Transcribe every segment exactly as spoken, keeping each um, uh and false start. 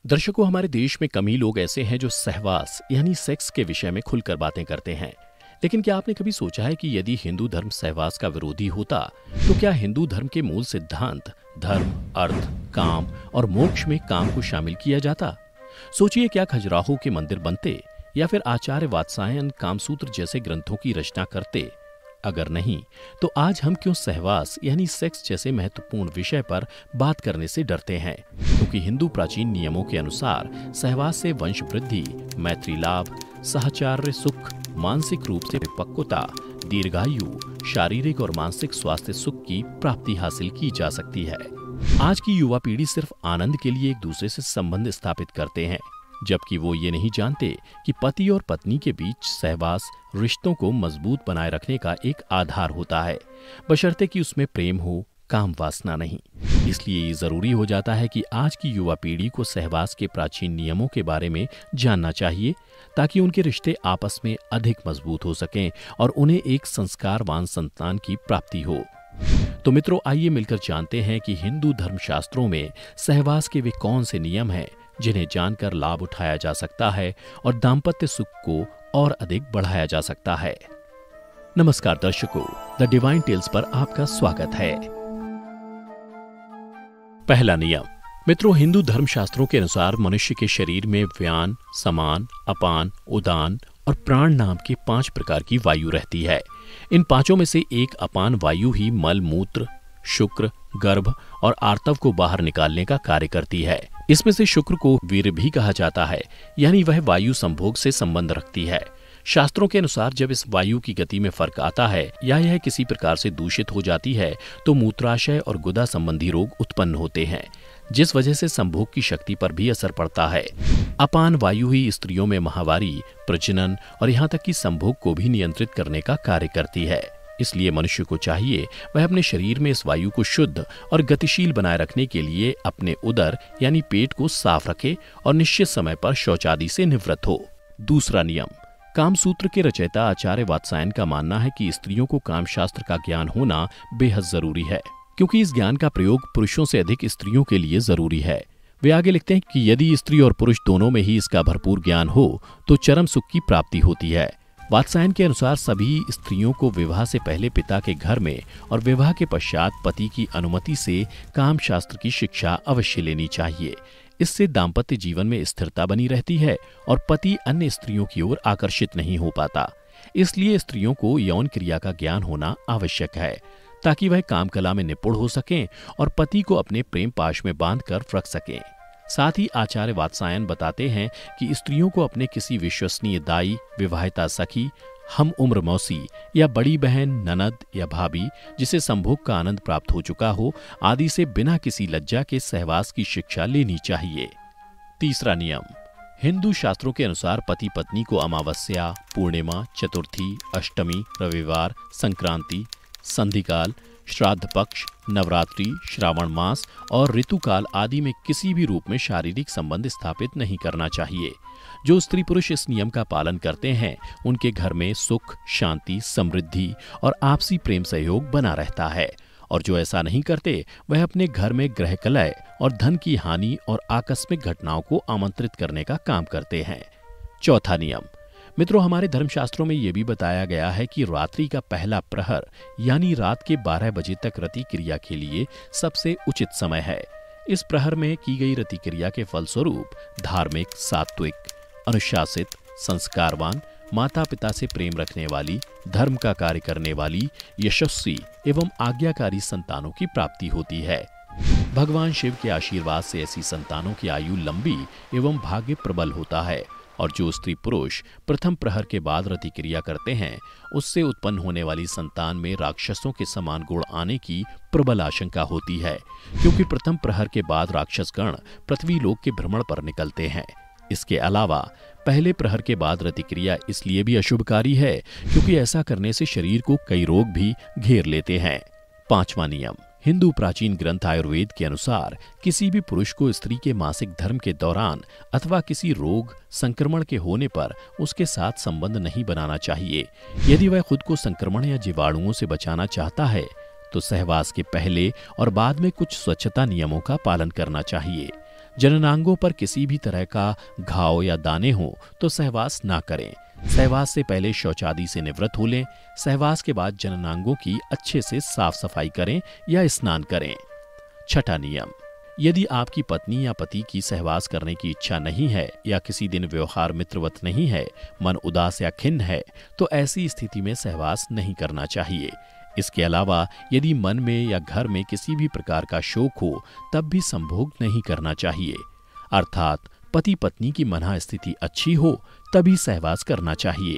दर्शकों, हमारे देश में कम ही लोग ऐसे हैं जो सहवास यानी सेक्स के विषय में खुलकर बातें करते हैं। लेकिन क्या आपने कभी सोचा है कि यदि हिंदू धर्म सहवास का विरोधी होता तो क्या हिंदू धर्म के मूल सिद्धांत धर्म, अर्थ, काम और मोक्ष में काम को शामिल किया जाता? सोचिए, क्या खजुराहो के मंदिर बनते या फिर आचार्य वात्सायन कामसूत्र जैसे ग्रंथों की रचना करते? अगर नहीं, तो आज हम क्यों सहवास यानी सेक्स जैसे महत्वपूर्ण विषय पर बात करने से डरते हैं? क्योंकि हिंदू प्राचीन नियमों के अनुसार सहवास से वंश वृद्धि, मैत्री लाभ, सहचार्य सुख, मानसिक रूप से परिपक्वता, दीर्घायु, शारीरिक और मानसिक स्वास्थ्य सुख की प्राप्ति हासिल की जा सकती है। आज की युवा पीढ़ी सिर्फ आनंद के लिए एक दूसरे से संबंध स्थापित करते हैं, जबकि वो ये नहीं जानते कि पति और पत्नी के बीच सहवास रिश्तों को मजबूत बनाए रखने का एक आधार होता है, बशर्ते कि उसमें प्रेम हो, काम वासना नहीं। इसलिए ये जरूरी हो जाता है कि आज की युवा पीढ़ी को सहवास के प्राचीन नियमों के बारे में जानना चाहिए, ताकि उनके रिश्ते आपस में अधिक मजबूत हो सकें और उन्हें एक संस्कारवान संतान की प्राप्ति हो। तो मित्रों, आइए मिलकर जानते हैं कि हिंदू धर्मशास्त्रों में सहवास के वे कौन से नियम हैं जिन्हें जानकर लाभ उठाया जा सकता है और दाम्पत्य सुख को और अधिक बढ़ाया जा सकता है। नमस्कार दर्शकों, द डिवाइन टेल्स पर आपका स्वागत है। पहला नियम। मित्रों, हिंदू धर्मशास्त्रों के अनुसार मनुष्य के शरीर में व्यान, समान, अपान, उदान और प्राण नाम की पांच प्रकार की वायु रहती है। इन पांचों में से एक अपान वायु ही मल, मूत्र, शुक्र, गर्भ और आर्तव को बाहर निकालने का कार्य करती है। इसमें से शुक्र को वीर भी कहा जाता है, यानी वह वायु संभोग से संबंध रखती है। शास्त्रों के अनुसार जब इस वायु की गति में फर्क आता है या यह किसी प्रकार से दूषित हो जाती है तो मूत्राशय और गुदा संबंधी रोग उत्पन्न होते हैं, जिस वजह से संभोग की शक्ति पर भी असर पड़ता है। अपान वायु ही स्त्रियों में माहवारी, प्रजनन और यहाँ तक कि संभोग को भी नियंत्रित करने का कार्य करती है। इसलिए मनुष्य को चाहिए वह अपने शरीर में इस वायु को शुद्ध और गतिशील बनाए रखने के लिए अपने उदर यानी पेट को साफ रखे और निश्चित समय पर शौचादि से निवृत्त हो। दूसरा नियम। कामसूत्र के रचयिता आचार्य वात्सायन का मानना है कि स्त्रियों को कामशास्त्र का ज्ञान होना बेहद जरूरी है, क्योंकि इस ज्ञान का प्रयोग पुरुषों से अधिक स्त्रियों के लिए जरूरी है। वे आगे लिखते हैं कि यदि स्त्री और पुरुष दोनों में ही इसका भरपूर ज्ञान हो तो चरम सुख की प्राप्ति होती है। वात्सायन के अनुसार सभी स्त्रियों को विवाह से पहले पिता के घर में और विवाह के पश्चात पति की अनुमति से कामशास्त्र की शिक्षा अवश्य लेनी चाहिए। इससे दाम्पत्य जीवन में स्थिरता बनी रहती है और पति अन्य स्त्रियों की ओर आकर्षित नहीं हो पाता। इसलिए स्त्रियों को यौन क्रिया का ज्ञान होना आवश्यक है, ताकि वह काम कला में निपुण हो सकें और पति को अपने प्रेम पाश में बांध कर रख सकें। साथ ही आचार्य वात्सायन बताते हैं कि स्त्रियों को अपने किसी विश्वसनीय दाई, विवाहिता सखी, हम उम्र मौसी या बड़ी बहन, ननद या भाभी जिसे संभोग का आनंद प्राप्त हो चुका हो आदि से बिना किसी लज्जा के सहवास की शिक्षा लेनी चाहिए। तीसरा नियम। हिंदू शास्त्रों के अनुसार पति पत्नी को अमावस्या, पूर्णिमा, चतुर्थी, अष्टमी, रविवार, संक्रांति, संधिकाल, श्राद्ध पक्ष, नवरात्रि, श्रावण मास और ऋतुकाल आदि में किसी भी रूप में शारीरिक संबंध स्थापित नहीं करना चाहिए। जो स्त्री पुरुष इस नियम का पालन करते हैं उनके घर में सुख, शांति, समृद्धि और आपसी प्रेम सहयोग बना रहता है, और जो ऐसा नहीं करते वह अपने घर में ग्रह कलह और धन की हानि और आकस्मिक घटनाओं को आमंत्रित करने का काम करते हैं। चौथा नियम। मित्रों, हमारे धर्मशास्त्रों में यह भी बताया गया है कि रात्रि का पहला प्रहर यानी रात के बारह बजे तक रति क्रिया के लिए सबसे उचित समय है। इस प्रहर में की गई रति क्रिया के फलस्वरूप धार्मिक, सात्विक, अनुशासित, संस्कारवान, माता पिता से प्रेम रखने वाली, धर्म का कार्य करने वाली, यशस्वी एवं आज्ञाकारी संतानों की प्राप्ति होती है। भगवान शिव के आशीर्वाद से ऐसी संतानों की आयु लंबी एवं भाग्य प्रबल होता है, और जो स्त्री पुरुष प्रथम प्रहर के बाद रति क्रिया करते हैं उससे उत्पन्न होने वाली संतान में राक्षसों के समान गुण आने की प्रबल आशंका होती है, क्योंकि प्रथम प्रहर के बाद राक्षस गण पृथ्वी लोक के भ्रमण पर निकलते हैं। इसके अलावा पहले प्रहर के बाद रति क्रिया इसलिए भी अशुभकारी है क्योंकि ऐसा करने से शरीर को कई रोग भी घेर लेते हैं। पांचवा नियम। हिंदू प्राचीन ग्रंथ आयुर्वेद के अनुसार किसी भी पुरुष को स्त्री के मासिक धर्म के दौरान अथवा किसी रोग, संक्रमण के होने पर उसके साथ संबंध नहीं बनाना चाहिए। यदि वह खुद को संक्रमण या जीवाणुओं से बचाना चाहता है तो सहवास के पहले और बाद में कुछ स्वच्छता नियमों का पालन करना चाहिए। जननांगों पर किसी भी तरह का घाव या दाने हो तो सहवास ना करें। सहवास से पहले शौचादि से निवृत्त हो लें। सहवास के बाद जननांगों की अच्छे से साफ सफाई करें या स्नान करें। छठा नियम, यदि आपकी पत्नी या पति की सहवास करने की इच्छा नहीं है या किसी दिन व्यवहार मित्रवत नहीं है, मन उदास या खिन्न है, तो ऐसी स्थिति में सहवास नहीं करना चाहिए। इसके अलावा यदि मन में या घर में किसी भी प्रकार का शोक हो तब भी संभोग नहीं करना चाहिए। अर्थात पति पत्नी की मना स्थिति अच्छी हो तभी सहवास करना चाहिए।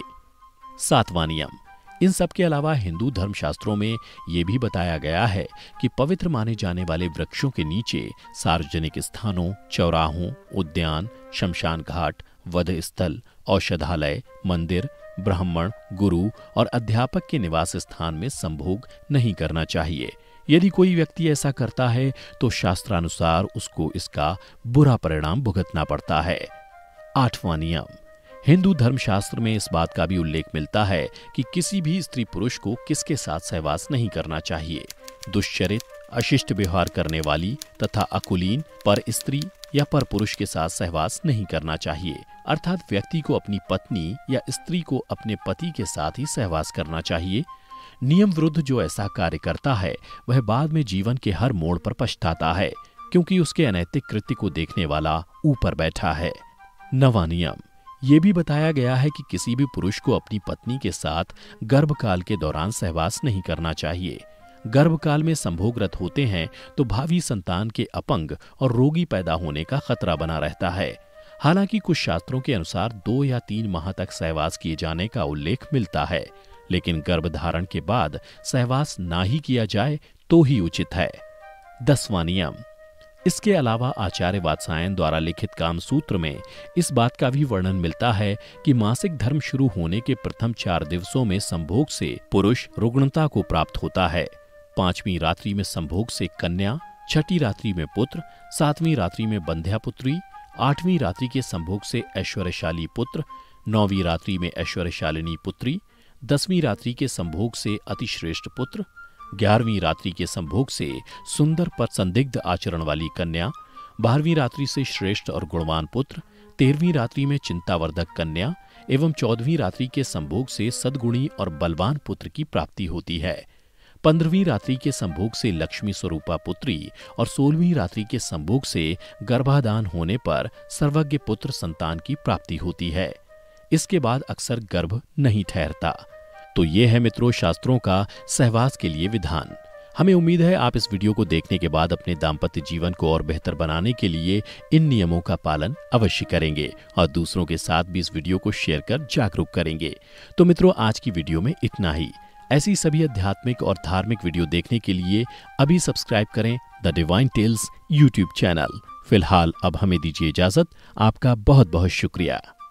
सातवां नियम, इन सब के अलावा हिंदू धर्मशास्त्रों में यह भी बताया गया है कि पवित्र माने जाने वाले वृक्षों के नीचे, सार्वजनिक स्थानों, चौराहों, उद्यान, शमशान घाट, वध स्थल, औषधालय, मंदिर, ब्राह्मण, गुरु और अध्यापक के निवास स्थान में संभोग नहीं करना चाहिए। यदि कोई व्यक्ति ऐसा करता है तो शास्त्रानुसार उसको इसका बुरा परिणाम भुगतना पड़ता है। आठवां नियम, हिंदू धर्मशास्त्र में इस बात का भी उल्लेख मिलता है कि किसी भी स्त्री पुरुष को किसके साथ सहवास नहीं करना चाहिए। दुष्चरित, अशिष्ट व्यवहार करने वाली तथा अकुलीन पर स्त्री या पर पुरुष के साथ सहवास नहीं करना चाहिए। अर्थात व्यक्ति को अपनी पत्नी या स्त्री को अपने पति के साथ ही सहवास करना चाहिए। नियम विरुद्ध जो ऐसा कार्य करता है वह बाद में जीवन के हर मोड़ पर पछताता है, क्योंकि उसके अनैतिक कृत्य को देखने वाला ऊपर बैठा है। नवां नियम, ये भी बताया गया है कि किसी भी पुरुष को अपनी पत्नी के साथ गर्भकाल के दौरान सहवास नहीं करना चाहिए। गर्भकाल में संभोगरत होते हैं तो भावी संतान के अपंग और रोगी पैदा होने का खतरा बना रहता है। हालांकि कुछ शास्त्रों के अनुसार दो या तीन माह तक सहवास किए जाने का उल्लेख मिलता है, लेकिन गर्भधारण के बाद सहवास ना ही किया जाए तो ही उचित है। दसवां नियम, इसके अलावा आचार्य वात्सायन द्वारा लिखित कामसूत्र में इस बात का भी वर्णन मिलता है कि मासिक धर्म शुरू होने के प्रथम चार दिवसों में संभोग से पुरुष रुग्णता को प्राप्त होता है। पांचवी रात्रि में संभोग से कन्या, छठी रात्रि में पुत्र, सातवीं रात्रि में बंध्या पुत्री, आठवीं रात्रि के संभोग से ऐश्वर्यशाली पुत्र, नौवीं रात्रि में ऐश्वर्यशालिनी पुत्री, दसवीं रात्रि के संभोग से अतिश्रेष्ठ पुत्र, ग्यारहवीं रात्रि के संभोग से सुंदर पर संदिग्ध आचरण वाली कन्या, बारहवीं रात्रि से श्रेष्ठ और गुणवान पुत्र, तेरहवीं रात्रि में चिंतावर्धक कन्या एवं चौदहवीं रात्रि के संभोग से सद्गुणी और बलवान पुत्र की प्राप्ति होती है। पंद्रहवीं रात्रि के संभोग से लक्ष्मी स्वरूपा पुत्री और सोलहवीं रात्रि के संभोग से गर्भाधान होने पर सर्वज्ञ पुत्र संतान की प्राप्ति होती है। इसके बाद अक्सर गर्भ नहीं ठहरता। तो ये है मित्रों शास्त्रों का सहवास के लिए विधान। हमें उम्मीद है आप इस वीडियो को देखने के बाद अपने दाम्पत्य जीवन को और बेहतर बनाने के लिए इन नियमों का पालन अवश्य करेंगे और दूसरों के साथ भी इस वीडियो को शेयर कर जागरूक करेंगे। तो मित्रों आज की वीडियो में इतना ही। ऐसी सभी आध्यात्मिक और धार्मिक वीडियो देखने के लिए अभी सब्सक्राइब करें the divine tales YouTube channel. फिलहाल अब हमें दीजिए इजाजत। आपका बहुत बहुत शुक्रिया।